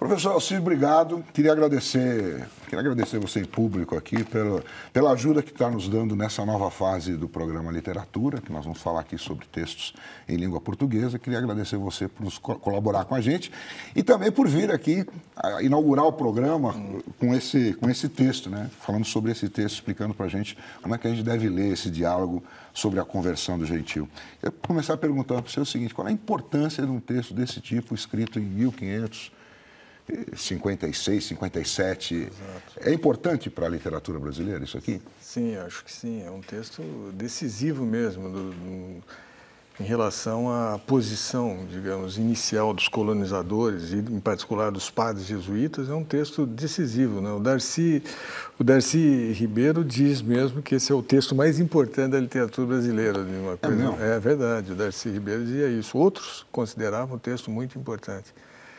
Professor Alcir, obrigado. Queria agradecer você em público aqui pela ajuda que está nos dando nessa nova fase do programa Literatura, que nós vamos falar aqui sobre textos em língua portuguesa. Queria agradecer você por nos colaborar com a gente e também por vir aqui inaugurar o programa com esse texto, né? Falando sobre esse texto, explicando para a gente como é que a gente deve ler esse diálogo sobre a conversão do gentil. Eu vou começar perguntando para você o seguinte: qual é a importância de um texto desse tipo, escrito em 1556, 57? Exato. É importante para a literatura brasileira isso aqui? Sim, acho que sim. É um texto decisivo mesmo em relação à posição, digamos, inicial dos colonizadores e, em particular, dos padres jesuítas. É um texto decisivo, né? O Darcy Ribeiro diz mesmo que esse é o texto mais importante da literatura brasileira. De uma coisa. É verdade, o Darcy Ribeiro dizia isso. Outros consideravam o texto muito importante.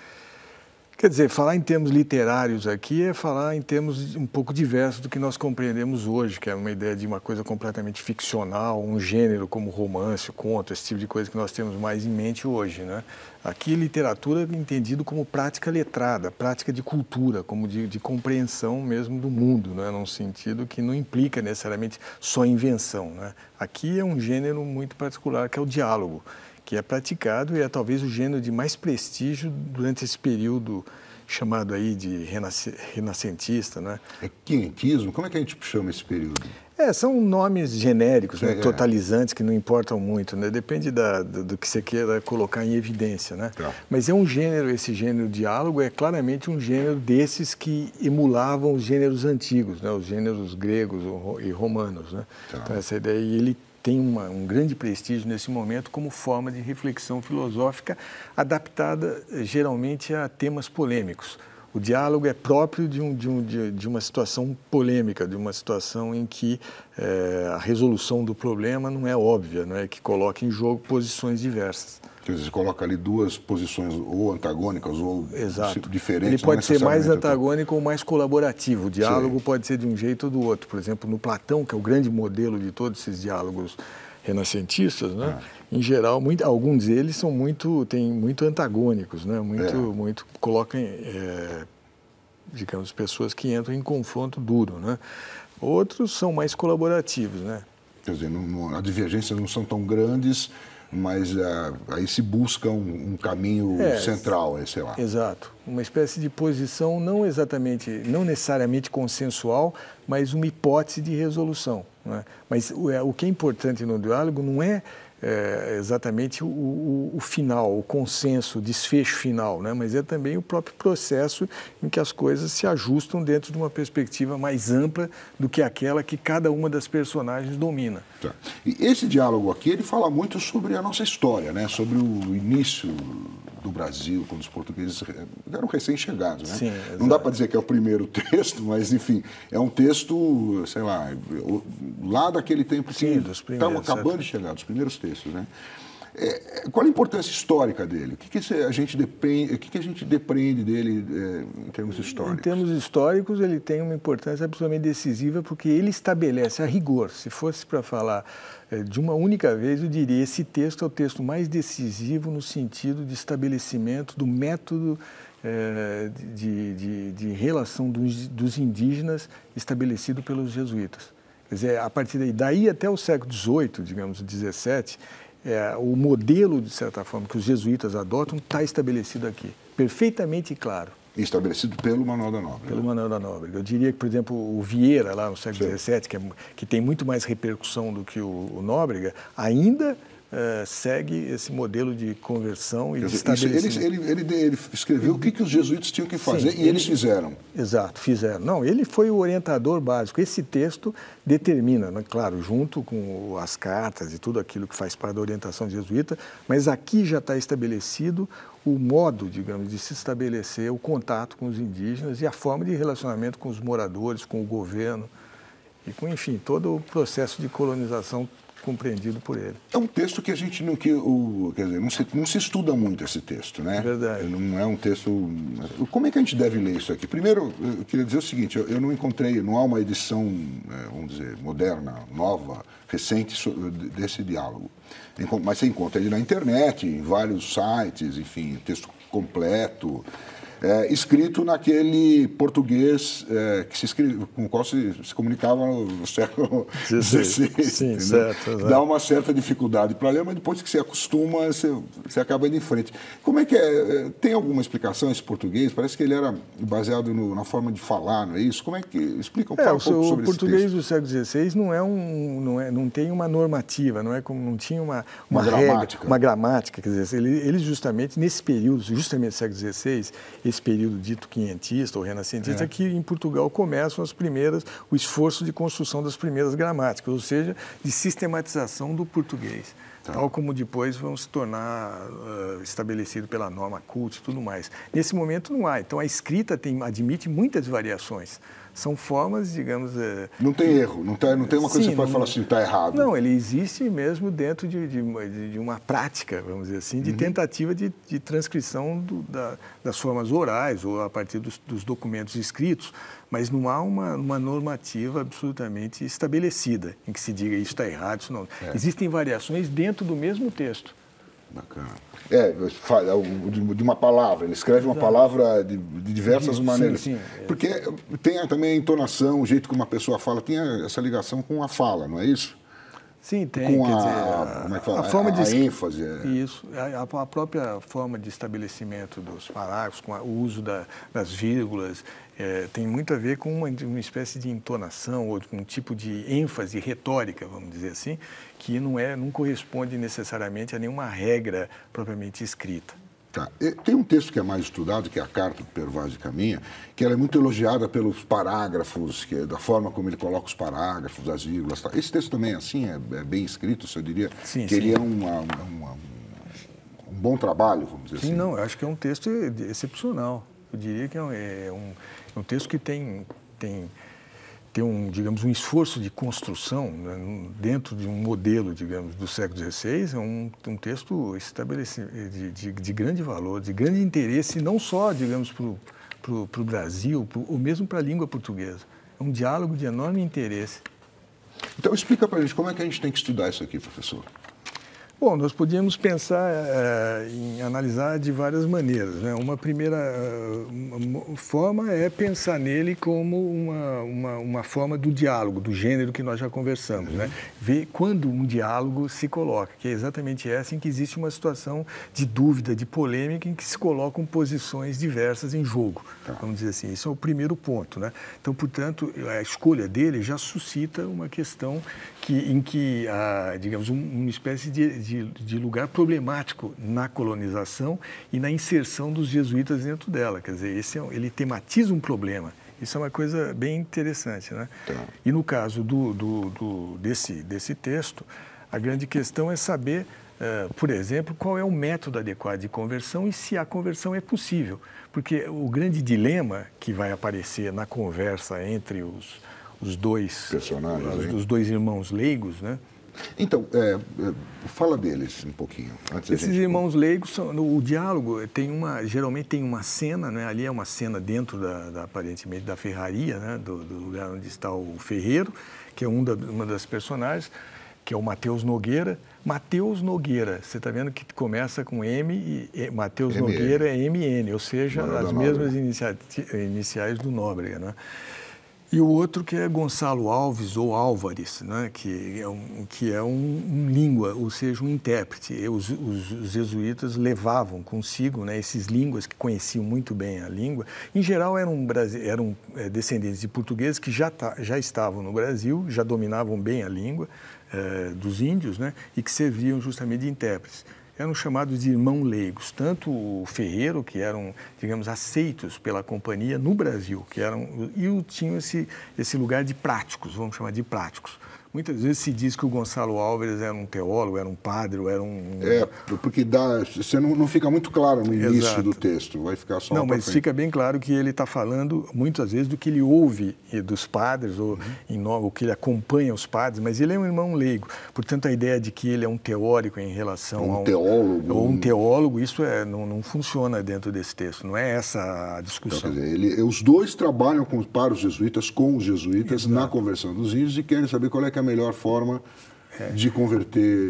Quer dizer, falar em termos literários aqui é falar em termos um pouco diversos do que nós compreendemos hoje, que é uma ideia de uma coisa completamente ficcional, um gênero como romance, conto, esse tipo de coisa que nós temos mais em mente hoje, né? Aqui, literatura é entendido como prática letrada, prática de cultura, como de compreensão mesmo do mundo, né? Num sentido que não implica necessariamente só invenção, né? Aqui é um gênero muito particular, que é o diálogo, que é praticado e é talvez o gênero de mais prestígio durante esse período chamado aí de renascentista, né? É quinhentismo? Como é que a gente chama esse período? São nomes genéricos, né? Totalizantes, que não importam muito, né? Depende do que você queira colocar em evidência, né? Tá. Mas é um gênero, esse gênero diálogo é claramente um gênero desses que emulavam os gêneros antigos, né? Os gêneros gregos e romanos, né? Tá. Então essa ideia, e ele tem um grande prestígio nesse momento como forma de reflexão filosófica adaptada geralmente a temas polêmicos. O diálogo é próprio de uma situação polêmica, de uma situação em que a resolução do problema não é óbvia, não é, que coloca em jogo posições diversas. Quer dizer, você coloca ali duas posições ou antagônicas ou diferentes. Ele pode ser mais antagônico ou mais colaborativo. O diálogo pode ser de um jeito ou do outro. Por exemplo, no Platão, que é o grande modelo de todos esses diálogos renascentistas, né? Em geral, alguns deles têm muito antagônicos, né? Muito colocam, digamos, pessoas que entram em confronto duro, né? Outros são mais colaborativos, né? Quer dizer, as divergências não são tão grandes, mas aí se busca um caminho central, sei lá. Exato. Uma espécie de posição não necessariamente consensual, mas uma hipótese de resolução, né? Mas o que é importante no diálogo não é exatamente o final, o consenso, o desfecho final, né? Mas é também o próprio processo em que as coisas se ajustam dentro de uma perspectiva mais ampla do que aquela que cada uma das personagens domina. Tá. E esse diálogo aqui, ele fala muito sobre a nossa história, né? Sobre o início do Brasil, quando os portugueses eram recém-chegados, né? Sim, não dá para dizer que é o primeiro texto, mas, enfim, é um texto, sei lá, lá daquele tempo que estavam acabando de chegar, dos primeiros textos, né? Qual a importância histórica dele? O que a gente depreende dele em termos históricos? Em termos históricos, ele tem uma importância absolutamente decisiva, porque ele estabelece a rigor. Se fosse para falar de uma única vez, eu diria: esse texto é o texto mais decisivo no sentido de estabelecimento do método de relação dos indígenas estabelecido pelos jesuítas. Quer dizer, a partir daí até o século XVIII, digamos, XVII, o modelo, de certa forma, que os jesuítas adotam está estabelecido aqui, perfeitamente claro. Estabelecido pelo Manuel da Nóbrega. Pelo Manuel da Nóbrega. Eu diria que, por exemplo, o Vieira, lá no século XVII, que tem muito mais repercussão do que o Nóbrega, ainda segue esse modelo de conversão e de estabelecimento. Ele escreveu o que os jesuítas tinham que fazer. Sim, e eles fizeram. Exato, fizeram. Não, ele foi o orientador básico. Esse texto determina, né, claro, junto com as cartas e tudo aquilo que faz parte da orientação jesuíta, mas aqui já está estabelecido o modo, digamos, de se estabelecer o contato com os indígenas e a forma de relacionamento com os moradores, com o governo e com, enfim, todo o processo de colonização compreendido por ele. É um texto que a gente não, quer dizer, não se estuda muito esse texto, né? É verdade. Não é um texto... Como é que a gente deve ler isso aqui? Primeiro, eu queria dizer o seguinte: eu não encontrei, não há uma edição, vamos dizer, moderna, nova, recente desse diálogo. Mas você encontra ele na internet, em vários sites, enfim, texto completo. escrito naquele português com o qual se comunicava no século XVI. Sim, certo. Dá uma certa dificuldade para ler, mas depois que você acostuma, você acaba indo em frente. Como é que é? Tem alguma explicação esse português? Parece que ele era baseado na forma de falar, não é isso? Como é que... Explica um pouco sobre esse texto. O português do século XVI não tem uma normativa, não tinha uma gramática. Uma gramática, quer dizer, ele justamente nesse período, justamente do século XVI, esse período dito quinhentista ou renascentista, que em Portugal começam o esforço de construção das primeiras gramáticas, ou seja, de sistematização do português, tal como depois vão se tornar estabelecido pela norma culta e tudo mais. Nesse momento não há, então a escrita admite muitas variações. São formas, digamos... Não tem erro, não tem uma coisa que você pode falar assim, está errado. Não, ele existe mesmo dentro de uma prática, vamos dizer assim, de tentativa de transcrição das formas orais ou a partir dos documentos escritos, mas não há uma normativa absolutamente estabelecida em que se diga isso está errado, isso não. Existem variações dentro do mesmo texto. Bacana. De uma palavra, ele escreve uma palavra de diversas maneiras. Sim. Porque tem também a entonação, o jeito que uma pessoa fala, tem essa ligação com a fala, não é isso? Sim, tem. Com quer dizer, como é que fala? A forma de ênfase. Isso. A própria forma de estabelecimento dos parágrafos, com o uso das vírgulas, tem muito a ver com uma espécie de entonação ou com um tipo de ênfase retórica, vamos dizer assim, que não corresponde necessariamente a nenhuma regra propriamente escrita. Tá. Tem um texto que é mais estudado, que é a Carta do Per Vaz de Caminha, que ela é muito elogiada pelos parágrafos, da forma como ele coloca os parágrafos, as vírgulas. Tá. Esse texto também é assim, é bem escrito, eu diria que ele é um bom trabalho, vamos dizer assim. Sim, não, eu acho que é um texto excepcional. Eu diria que é um texto que tem digamos, um esforço de construção, né, dentro de um modelo, digamos, do século XVI, é um texto estabelecido de grande valor, de grande interesse, não só, digamos, para o Brasil, ou mesmo para a língua portuguesa. É um diálogo de enorme interesse. Então, explica para a gente como é que a gente tem que estudar isso aqui, professor. Bom, nós podíamos pensar em analisar de várias maneiras, né? Uma primeira forma é pensar nele como uma forma do diálogo, do gênero que nós já conversamos, né? Ver quando um diálogo se coloca, que é exatamente essa em que existe uma situação de dúvida, de polêmica, em que se colocam posições diversas em jogo, vamos dizer assim. Isso é o primeiro ponto, né? Então, portanto, a escolha dele já suscita uma questão em que digamos, uma espécie de lugar problemático na colonização e na inserção dos jesuítas dentro dela. Quer dizer, ele tematiza um problema. Isso é uma coisa bem interessante, né? E no caso desse texto, a grande questão é saber, por exemplo, qual é o método adequado de conversão e se a conversão é possível. Porque o grande dilema que vai aparecer na conversa entre os dois personagens, os dois irmãos leigos, né? Então, fala deles um pouquinho. Esses irmãos leigos, o diálogo geralmente tem uma cena, né? Ali é uma cena dentro aparentemente da ferraria, né? Do lugar onde está o ferreiro, que é uma das personagens, que é o Mateus Nogueira. Mateus Nogueira, você está vendo que começa com M e Mateus Nogueira é MN, ou seja, as mesmas iniciais do Nóbrega, né? E o outro que é Gonçalo Alves ou Álvares, né? que é um língua, ou seja, um intérprete. Os jesuítas levavam consigo, né, esses línguas que conheciam muito bem a língua. Em geral, eram descendentes de portugueses que já estavam no Brasil, já dominavam bem a língua dos índios, né, e que serviam justamente de intérpretes. Eram chamados de irmãos leigos, tanto o ferreiro, que eram, digamos, aceitos pela companhia no Brasil, e tinham esse lugar de práticos, vamos chamar de práticos. Muitas vezes se diz que o Gonçalo Álvares era um teólogo, era um padre, ou era um... porque você não fica muito claro no início do texto, vai ficar só... Não, mas fica bem claro que ele está falando, muitas vezes, do que ele ouve dos padres, ou que ele acompanha os padres, mas ele é um irmão leigo. Portanto, a ideia de que ele é um teórico em relação a teólogo. Ou um teólogo, isso não funciona dentro desse texto, não é essa a discussão. Então, quer dizer, os dois trabalham para os jesuítas, com os jesuítas, na conversão dos índios, e querem saber qual é a melhor forma de converter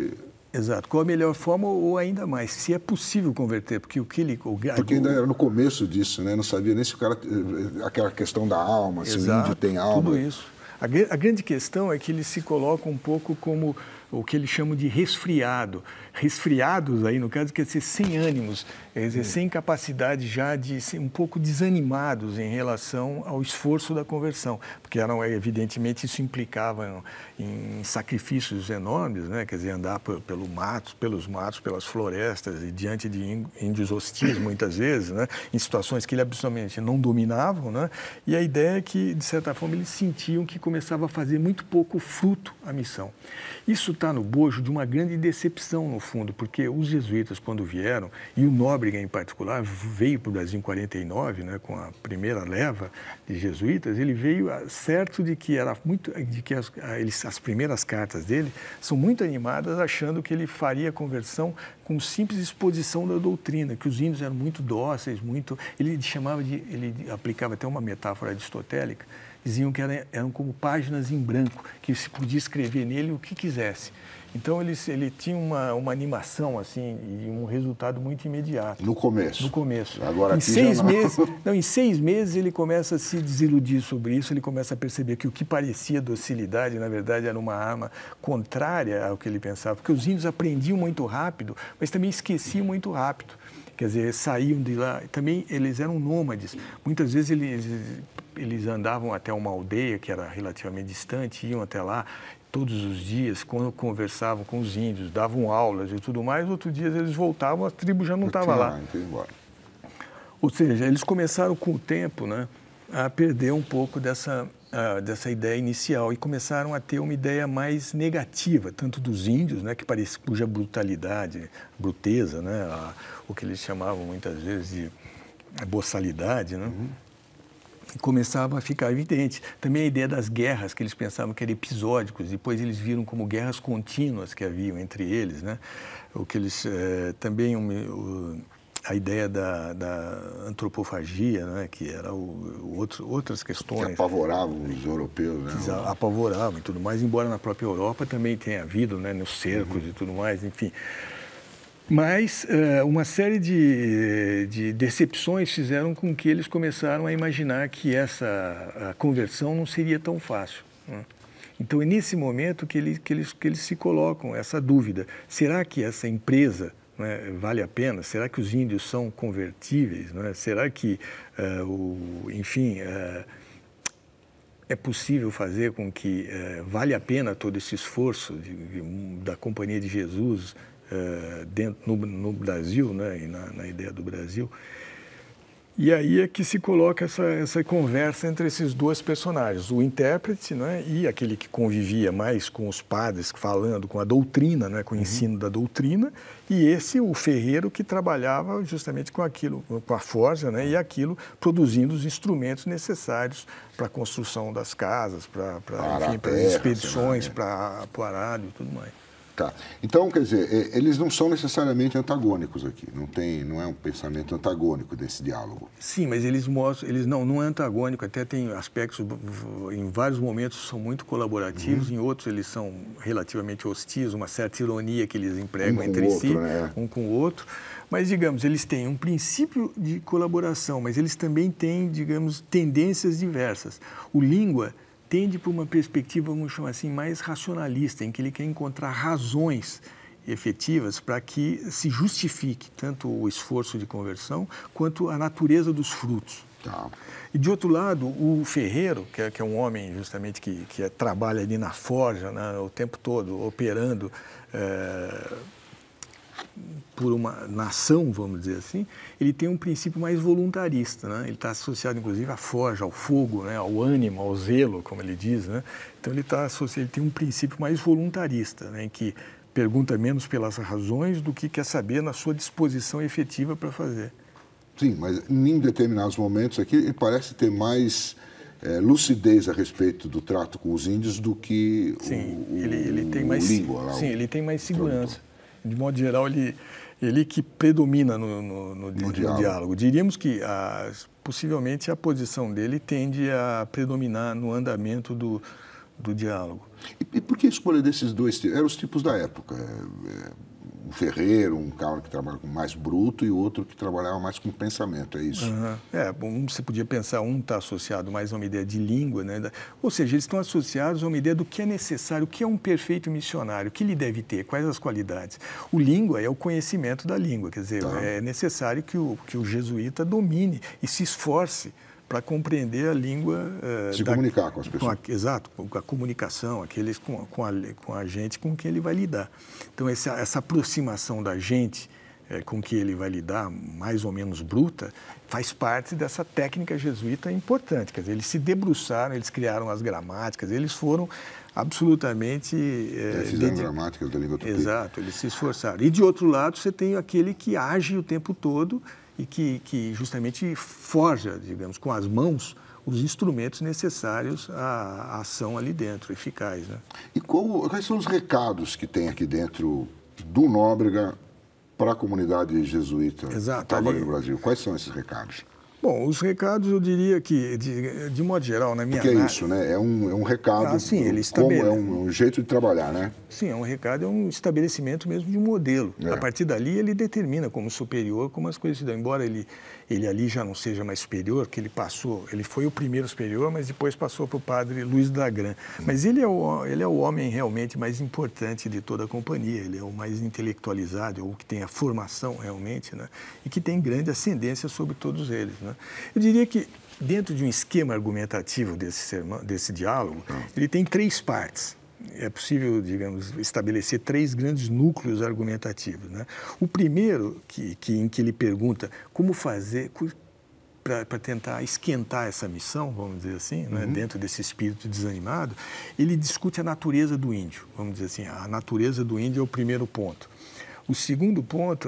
Exato. Qual a melhor forma ou ainda mais, se é possível converter, porque o que ele... Porque ainda era no começo disso, né? Não sabia nem se o cara... Aquela questão da alma, se o índio tem alma. Tudo isso. A grande questão é que ele se coloca um pouco como o que eles chamam de resfriado. Resfriados aí, no caso, quer dizer sem ânimos, quer dizer, sem capacidade já de ser um pouco desanimados em relação ao esforço da conversão, porque evidentemente isso implicava em sacrifícios enormes, né? Quer dizer, andar pelos matos, pelas florestas e diante de índios hostis muitas vezes, né? Em situações que ele absolutamente não dominavam, né? E a ideia é que, de certa forma, eles sentiam que começava a fazer muito pouco fruto a missão. Isso está no bojo de uma grande decepção, no fundo, porque os jesuítas, quando vieram, e o Nóbrega, em particular, veio para o Brasil em 49, né, com a primeira leva de jesuítas, ele veio certo de que as primeiras cartas dele são muito animadas, achando que ele faria a conversão com simples exposição da doutrina, que os índios eram muito dóceis, ele aplicava até uma metáfora aristotélica, diziam que eram como páginas em branco, que se podia escrever nele o que quisesse. Então, ele tinha uma animação, assim, e um resultado muito imediato. No começo? No começo. Agora em 6 meses, em 6 meses, ele começa a se desiludir sobre isso, ele começa a perceber que o que parecia docilidade, na verdade, era uma arma contrária ao que ele pensava, porque os índios aprendiam muito rápido, mas também esqueciam muito rápido. Quer dizer, saíam de lá. Também eles eram nômades. Muitas vezes eles andavam até uma aldeia que era relativamente distante, iam até lá todos os dias, conversavam com os índios, davam aulas e tudo mais. Outros dias eles voltavam, a tribo já não estava lá. Ou seja, eles começaram com o tempo, né, a perder um pouco dessa ideia inicial e começaram a ter uma ideia mais negativa, tanto dos índios, né, cuja brutalidade, bruteza, né, o que eles chamavam muitas vezes de boçalidade, né, começava a ficar evidente. Também a ideia das guerras, que eles pensavam que eram episódicos, depois eles viram como guerras contínuas que haviam entre eles, né, o que eles também a ideia da antropofagia, né, que era outras questões. Que apavoravam os europeus, né? Apavoravam e tudo mais, embora na própria Europa também tenha havido, né, nos cercos e tudo mais, enfim. Mas uma série de decepções fizeram com que eles começaram a imaginar que a conversão não seria tão fácil, né? Então, é nesse momento que eles se colocam essa dúvida. Será que essa empresa, né, vale a pena? Será que os índios são convertíveis? Né? Será que, é possível fazer com que vale a pena todo esse esforço da Companhia de Jesus no Brasil, né, e na ideia do Brasil? E aí é que se coloca essa conversa entre esses dois personagens, o intérprete, né, e aquele que convivia mais com os padres, falando com a doutrina, né, com o ensino da doutrina, e o ferreiro, que trabalhava justamente com aquilo, com a forja, né, e aquilo, produzindo os instrumentos necessários para a construção das casas, para as expedições, para o arado e tudo mais. Tá. Então, quer dizer, eles não são necessariamente antagônicos aqui, não é um pensamento antagônico desse diálogo. Sim, mas eles mostram, não é antagônico, até tem aspectos, em vários momentos são muito colaborativos, em outros eles são relativamente hostis, uma certa ironia que eles empregam entre si, né? Um com o outro. Mas, digamos, eles têm um princípio de colaboração, mas eles também têm, digamos, tendências diversas. O Língua tende para uma perspectiva, vamos chamar assim, mais racionalista, em que ele quer encontrar razões efetivas para que se justifique tanto o esforço de conversão quanto a natureza dos frutos. Tá. E, de outro lado, o ferreiro, que é um homem justamente que trabalha ali na forja, né, o tempo todo, operando por uma nação, vamos dizer assim, ele tem um princípio mais voluntarista, né? Ele está associado, inclusive, à forja, ao fogo, né? Ao ânimo, ao zelo, como ele diz, né? Então, ele tem um princípio mais voluntarista, né? Em que pergunta menos pelas razões do que quer saber na sua disposição efetiva para fazer. Sim, mas em determinados momentos aqui, ele parece ter mais lucidez a respeito do trato com os índios do que ele tem mais Língua lá. Sim, ele tem mais segurança. De modo geral, ele que predomina no diálogo. Diríamos que, possivelmente, a posição dele tende a predominar no andamento do diálogo. E por que a escolha desses dois tipos? Eram os tipos da época. Um ferreiro, um cara que trabalha com mais bruto e outro que trabalhava mais com pensamento, é isso? Você podia pensar, um está associado mais a uma ideia de língua, né? Ou seja, eles estão associados a uma ideia do que é necessário, o que é um perfeito missionário, o que ele deve ter, quais as qualidades. O língua é o conhecimento da língua, quer dizer, é necessário que o jesuíta domine e se esforce para compreender a língua... Se comunicar com as pessoas. Exato, com a comunicação, com a gente com quem ele vai lidar. Então, essa aproximação da gente com que ele vai lidar, mais ou menos bruta, faz parte dessa técnica jesuíta importante. Quer dizer, eles se debruçaram, eles criaram as gramáticas, eles foram absolutamente... fizeram gramáticas da língua tupi. Exato, eles se esforçaram. E, de outro lado, você tem aquele que age o tempo todo e que justamente forja, digamos, com as mãos, os instrumentos necessários à ação ali dentro, eficaz. Né? E quais são os recados que tem aqui dentro do Nóbrega para a comunidade jesuíta que estava ali no Brasil? Quais são esses recados? Bom, os recados, eu diria que, de modo geral, na minha análise... Porque é isso, né? É um recado, sim, ele é um jeito de trabalhar, né? Sim, é um recado, é um estabelecimento mesmo de um modelo. A partir dali, ele determina como superior, como as coisas se dão. Embora ele ali já não seja mais superior, que ele foi o primeiro superior, mas depois passou para o padre Luiz Dagran. Mas ele é o homem realmente mais importante de toda a companhia, ele é o mais intelectualizado, o que tem a formação realmente, né? E que tem grande ascendência sobre todos eles, né? Eu diria que, dentro de um esquema argumentativo desse diálogo, ele tem 3 partes. É possível, digamos, estabelecer 3 grandes núcleos argumentativos, né? O primeiro, em que ele pergunta como fazer para tentar esquentar essa missão, vamos dizer assim, né? Dentro desse espírito desanimado, ele discute a natureza do índio, vamos dizer assim. A natureza do índio é o primeiro ponto. O segundo ponto,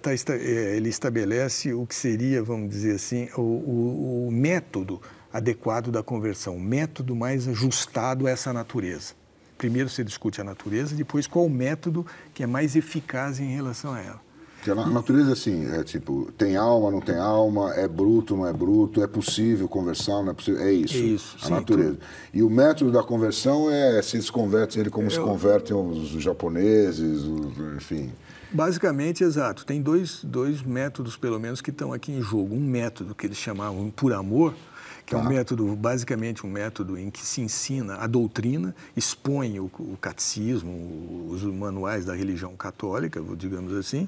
ele estabelece o que seria, vamos dizer assim, o método adequado da conversão, o método mais ajustado a essa natureza. Primeiro você discute a natureza, depois qual o método que é mais eficaz em relação a ela. Porque a natureza, assim, é tipo, tem alma, não tem alma, é bruto, não é bruto, é possível conversar, não é possível, é isso. É isso, a natureza. E o método da conversão se eles convertem ele como se convertem os japoneses, enfim... Basicamente, exato. Tem dois métodos, pelo menos, que estão aqui em jogo. Um método que eles chamavam por amor, que é um método, basicamente um método em que se ensina a doutrina, expõe o catecismo, os manuais da religião católica, digamos assim.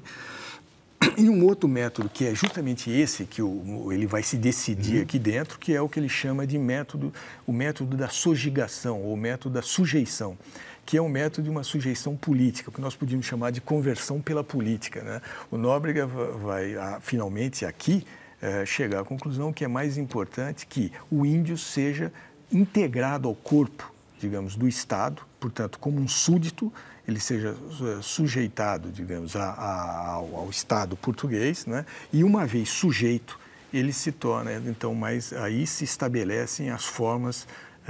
E um outro método, que é justamente esse que ele vai se decidir aqui dentro, que é o que ele chama de o método da sojeigação, ou o método da sujeição, que é um método de uma sujeição política, que nós podíamos chamar de conversão pela política, né? O Nóbrega vai, finalmente, aqui, chegar à conclusão que é mais importante que o índio seja integrado ao corpo, digamos, do Estado, portanto, como um súdito, ele seja sujeitado, digamos, ao Estado português, né? E uma vez sujeito, ele se torna, então, aí se estabelecem as formas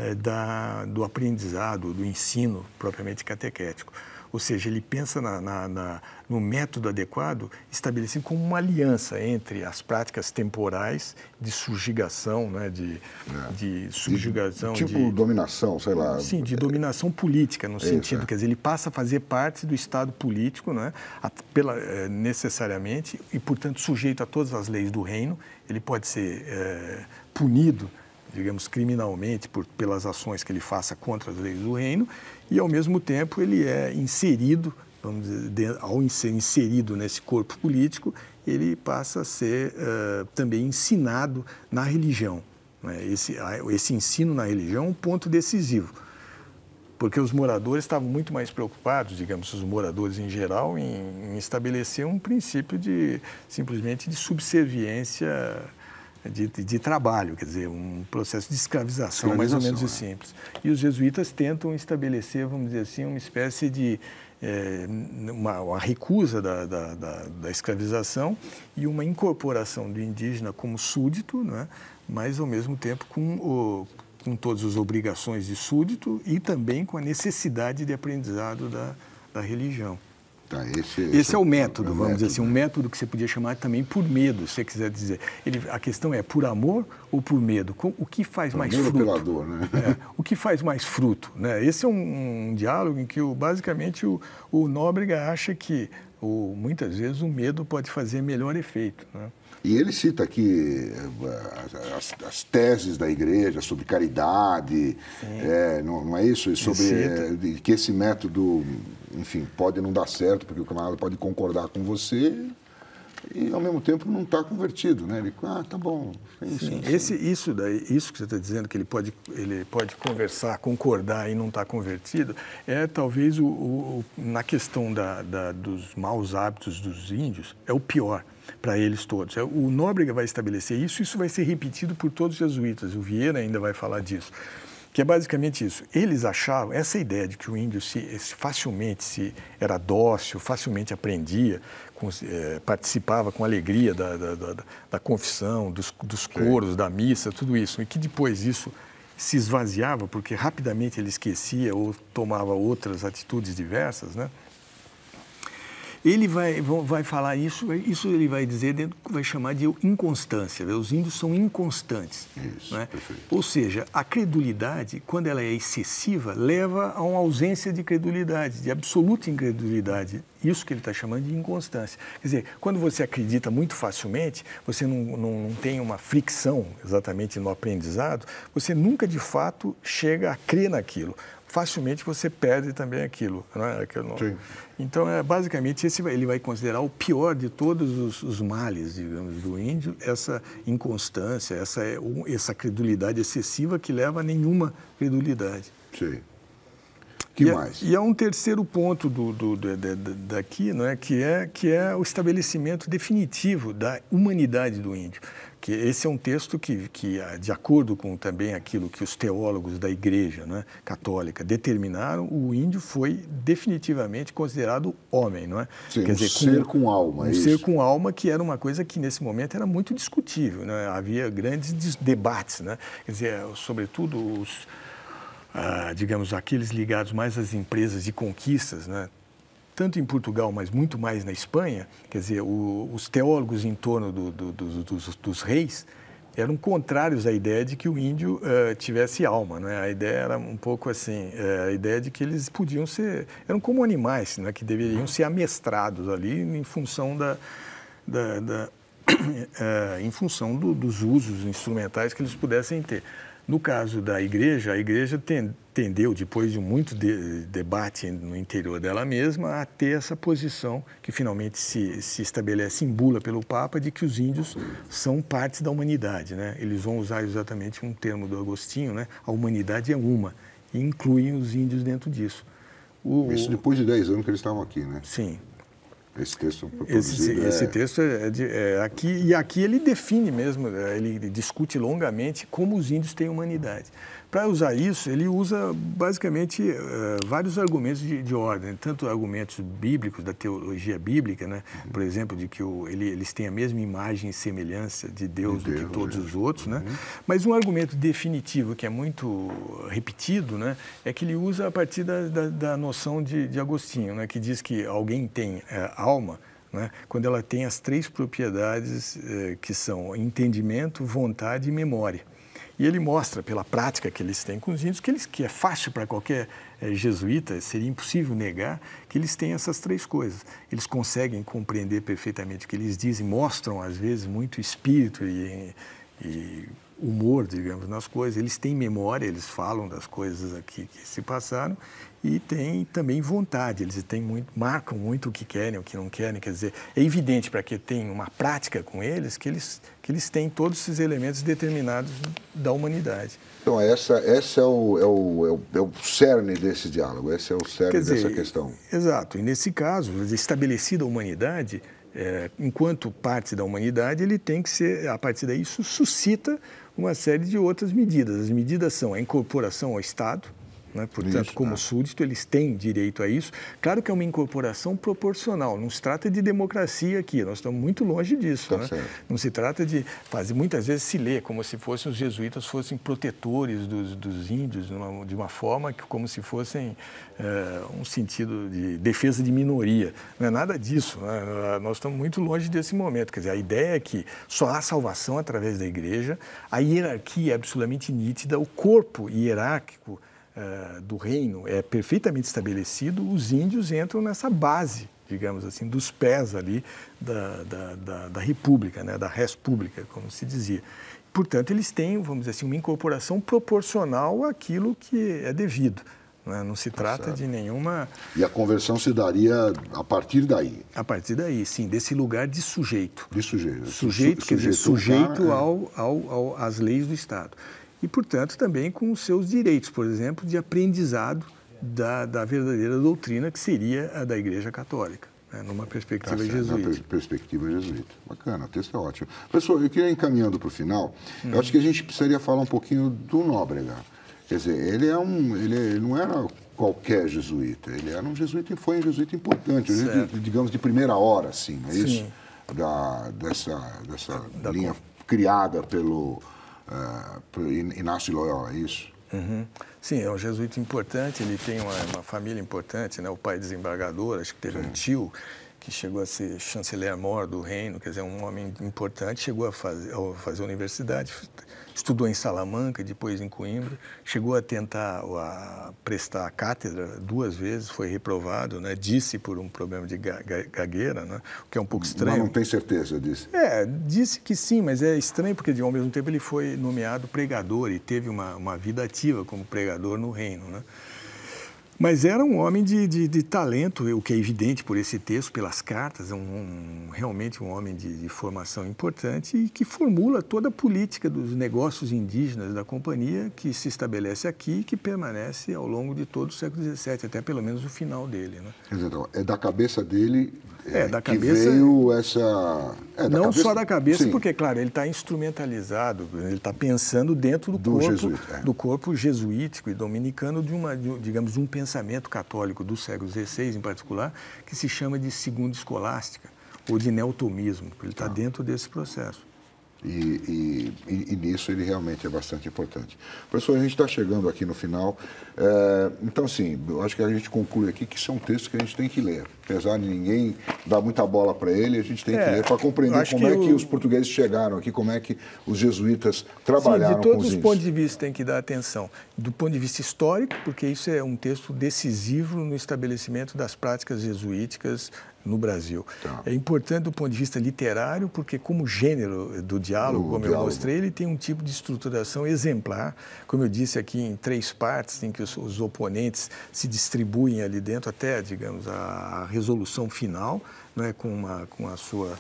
do aprendizado, do ensino propriamente catequético. Ou seja, ele pensa no método adequado, estabelecido como uma aliança entre as práticas temporais de subjugação, né, de subjugação... Tipo dominação, sei lá. Sim, de dominação política, no sentido, quer dizer, ele passa a fazer parte do Estado político, né, necessariamente, e, portanto, sujeito a todas as leis do reino. Ele pode ser punido, digamos, criminalmente pelas ações que ele faça contra as leis do reino, e, ao mesmo tempo, ele é inserido, vamos dizer, ao ser inserido nesse corpo político, ele passa a ser também ensinado na religião, né? Esse ensino na religião é um ponto decisivo, porque os moradores estavam muito mais preocupados, digamos, os moradores em geral, em estabelecer um princípio simplesmente de subserviência de trabalho, quer dizer, um processo de escravização mais ou menos simples. E os jesuítas tentam estabelecer, vamos dizer assim, uma espécie de uma recusa da escravização e uma incorporação do indígena como súdito, né? Mas, ao mesmo tempo, com todas as obrigações de súdito e também com a necessidade de aprendizado da religião. Tá, esse é o método, vamos dizer assim, um método que você podia chamar também por medo, se você quiser dizer. A questão é por amor ou por medo? O que faz mais fruto? Pela dor, né? O que faz mais fruto? Né? Esse é um diálogo em que, basicamente, o Nóbrega acha que, muitas vezes, o medo pode fazer melhor efeito. Né? E ele cita aqui as teses da igreja sobre caridade, não é isso? Sobre que esse método, enfim, pode não dar certo, porque o camarada pode concordar com você e, ao mesmo tempo, não está convertido, né? Ele, tá bom. Sim, isso que você está dizendo, que ele pode conversar, concordar e não estar convertido, é talvez na questão dos maus hábitos dos índios, é o pior para eles todos. O Nóbrega vai estabelecer isso vai ser repetido por todos os jesuítas, o Vieira ainda vai falar disso, que é basicamente isso. Eles achavam, essa ideia de que o índio facilmente era dócil, facilmente aprendia, participava com alegria da confissão, dos coros, da missa, tudo isso, e que depois isso se esvaziava, porque rapidamente ele esquecia ou tomava outras atitudes diversas, né? Ele vai falar isso ele vai dizer, vai chamar de inconstância. Os índios são inconstantes. Isso, né? Perfeito. Ou seja, a credulidade, quando ela é excessiva, leva a uma ausência de credulidade, de absoluta incredulidade. Isso que ele está chamando de inconstância. Quer dizer, quando você acredita muito facilmente, você não tem uma fricção exatamente no aprendizado, você nunca de fato chega a crer naquilo. Facilmente você perde também aquilo. Né? Então, basicamente, ele vai considerar o pior de todos os males, digamos, do índio, essa inconstância, essa credulidade excessiva que leva a nenhuma credulidade. Sim. Que mais? E há um terceiro ponto daqui, não é? Que é o estabelecimento definitivo da humanidade do índio. Que esse é um texto que de acordo com também aquilo que os teólogos da Igreja, né, católica determinaram, o índio foi definitivamente considerado homem, não é? Sim, quer dizer, ser com alma. Um ser com alma, que era uma coisa que nesse momento era muito discutível, né? Havia grandes debates, né? Quer dizer, sobretudo digamos, aqueles ligados mais às empresas de conquistas, né? Tanto em Portugal, mas muito mais na Espanha, quer dizer, os teólogos em torno dos reis eram contrários à ideia de que o índio tivesse alma, né? A ideia era um pouco assim, a ideia de que eles podiam eram como animais, né? Que deveriam ser amestrados ali em função em função dos usos instrumentais que eles pudessem ter. No caso da igreja, a igreja tendeu, depois de muito debate no interior dela mesma, a ter essa posição que finalmente se estabelece em bula pelo Papa de que os índios são partes da humanidade, né? Eles vão usar exatamente um termo do Agostinho, né? A humanidade é uma, e incluem os índios dentro disso. Isso depois de 10 anos que eles estavam aqui, né? Sim. Esse texto esse texto aqui, e aqui ele define mesmo, ele discute longamente como os índios têm humanidade. Para usar isso, ele usa basicamente vários argumentos de ordem, tanto argumentos bíblicos, da teologia bíblica, né? Por exemplo, de que eles têm a mesma imagem e semelhança de Deus do que todos os outros, né? Mas um argumento definitivo que é muito repetido, né? É que ele usa a partir da noção de Agostinho, né? Que diz que alguém tem alma, né? Quando ela tem as 3 propriedades que são entendimento, vontade e memória. E ele mostra, pela prática que eles têm com os índios, que é fácil para qualquer jesuíta, seria impossível negar que eles têm essas 3 coisas. Eles conseguem compreender perfeitamente o que eles dizem, mostram, às vezes, muito espírito e humor, digamos, nas coisas. Eles têm memória, eles falam das coisas aqui que se passaram e têm também vontade. Eles marcam muito o que querem, o que não querem. Quer dizer, é evidente para quem tem uma prática com eles que eles têm todos esses elementos determinados da humanidade. Então, esse é o cerne desse diálogo, esse é o cerne dessa questão. Exato. E nesse caso, estabelecida a humanidade, enquanto parte da humanidade, ele tem que ser, a partir daí, isso suscita uma série de outras medidas. As medidas são a incorporação ao Estado, né? Portanto, como súdito, eles têm direito a isso. Claro que é uma incorporação proporcional, não se trata de democracia aqui, nós estamos muito longe disso. Né? Não se trata de fazer, muitas vezes se lê como se fossem os jesuítas fossem protetores dos índios, de uma forma que como se fossem um sentido de defesa de minoria. Não é nada disso, né? Nós estamos muito longe desse momento. Quer dizer, a ideia é que só há salvação através da igreja, a hierarquia é absolutamente nítida, o corpo hierárquico do reino é perfeitamente estabelecido, os índios entram nessa base, digamos assim, dos pés ali da república, né, da res pública, como se dizia. Portanto, eles têm, vamos dizer assim, uma incorporação proporcional àquilo que é devido. Né? Não se trata de nenhuma... E a conversão se daria a partir daí? A partir daí, sim, desse lugar de sujeito. De sujeito. Sujeito, quer dizer, sujeito às leis do Estado. E, portanto, também com os seus direitos, por exemplo, de aprendizado da verdadeira doutrina, que seria a da Igreja Católica, né, numa perspectiva jesuíta. Numa perspectiva jesuíta. Bacana, o texto é ótimo. Pessoal, eu queria ir encaminhando para o final, eu acho que a gente precisaria falar um pouquinho do Nóbrega. Quer dizer, ele não era qualquer jesuíta, ele era um jesuíta, foi um jesuíta importante, digamos, de primeira hora, assim, não é isso? Dessa linha criada pelo Inácio de Loyola, é isso? Uhum. Sim, é um jesuíta importante, ele tem uma família importante, né? O pai desembargador, acho que teve um tio que chegou a ser chanceler-mor do reino, quer dizer, um homem importante, chegou a fazer universidade, estudou em Salamanca, depois em Coimbra, chegou a tentar prestar a cátedra 2 vezes, foi reprovado, né? Disse por um problema de gagueira, né? O que é um pouco estranho. Mas não tem certeza disso? Disse que sim, mas é estranho porque, ao mesmo tempo, ele foi nomeado pregador e teve uma vida ativa como pregador no reino, né? Mas era um homem de talento, o que é evidente por esse texto, pelas cartas, realmente um homem de formação importante e que formula toda a política dos negócios indígenas da companhia que se estabelece aqui e que permanece ao longo de todo o século XVII, até pelo menos o final dele. Né? Então, é da cabeça dele da que cabeça, veio essa... não cabeça, só da cabeça, sim. Porque, claro, ele está instrumentalizado, ele está pensando dentro do corpo jesuítico e dominicano digamos, de um pensamento católico do século XVI, em particular, que se chama de segunda escolástica, ou de neotomismo. Ele está dentro desse processo. E nisso ele realmente é bastante importante. Professor, a gente está chegando aqui no final. Então, assim, eu acho que a gente conclui aqui que isso é um texto que a gente tem que ler. Apesar de ninguém dar muita bola para ele, a gente tem que ler para compreender como é que os portugueses chegaram aqui, como é que os jesuítas trabalharam com os índios. De todos os pontos de vista tem que dar atenção. Do ponto de vista histórico, porque isso é um texto decisivo no estabelecimento das práticas jesuíticas no Brasil. É importante do ponto de vista literário, porque como gênero do diálogo, como eu mostrei, ele tem um tipo de estruturação exemplar, como eu disse aqui, em 3 partes, em que os oponentes se distribuem ali dentro até, digamos, a resolução final, né, com a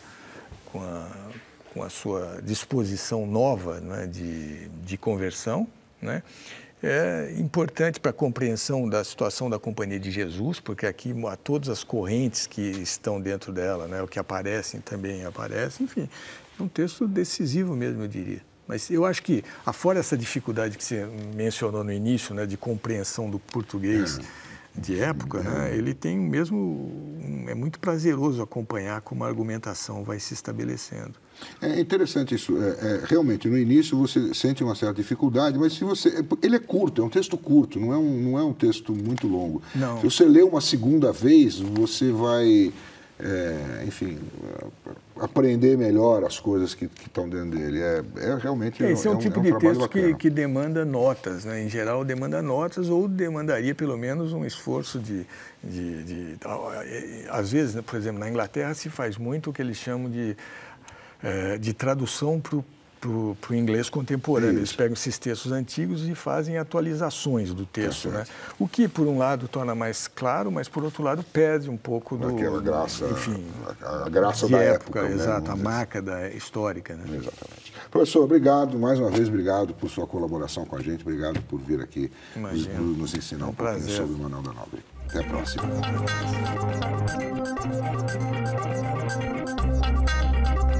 sua disposição nova, né, de conversão, né? É importante para a compreensão da situação da Companhia de Jesus, porque aqui há todas as correntes que estão dentro dela, né, o que aparecem também aparecem, enfim, é um texto decisivo mesmo, eu diria. Mas eu acho que, afora essa dificuldade que você mencionou no início, né, de compreensão do português de época, né, ele tem mesmo, é muito prazeroso acompanhar como a argumentação vai se estabelecendo. É interessante isso. Realmente, no início você sente uma certa dificuldade, mas se você... Ele é curto, é um texto curto, não é um texto muito longo. Não. Se você lê uma segunda vez, você vai, enfim, aprender melhor as coisas que estão dentro dele. Realmente esse é um tipo de texto que demanda notas, né? Em geral, demanda notas ou demandaria pelo menos um esforço às vezes, né, por exemplo, na Inglaterra se faz muito o que eles chamam de tradução para o inglês contemporâneo. Isso. Eles pegam esses textos antigos e fazem atualizações do texto, né? O que, por um lado, torna mais claro, mas, por outro lado, perde um pouco aquela graça, enfim, a graça da época. Exato, a marca histórica. Né? Exatamente. Professor, obrigado, mais uma vez, obrigado por sua colaboração com a gente, obrigado por vir aqui nos ensinar um pouquinho sobre o Manuel da Nóbrega. Até a próxima.